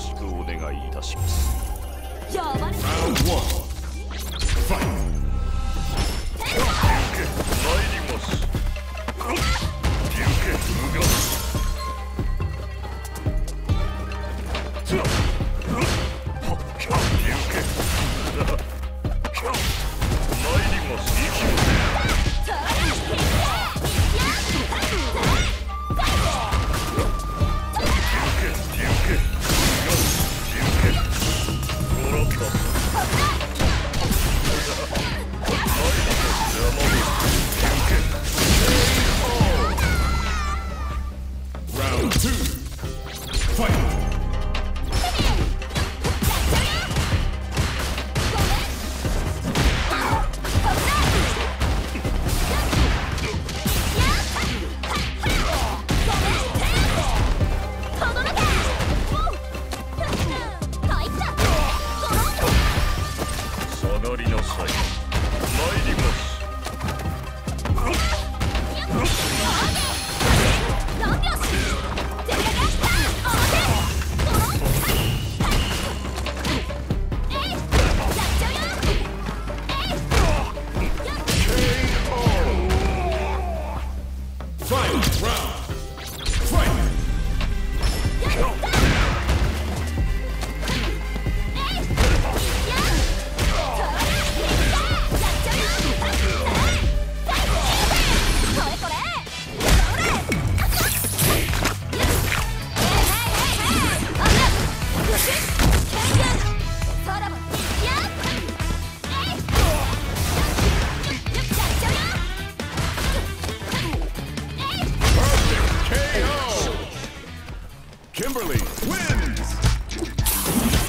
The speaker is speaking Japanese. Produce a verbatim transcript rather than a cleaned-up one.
しくお願いいたします。 やばれ。 Round one. Fight. 参ります。流血無我。つら。はっきゃ流血。参ります。生きる。Round two. Fight. 下がりなさい。参ります。Final round. Fight. ケイオー! Kimberly wins!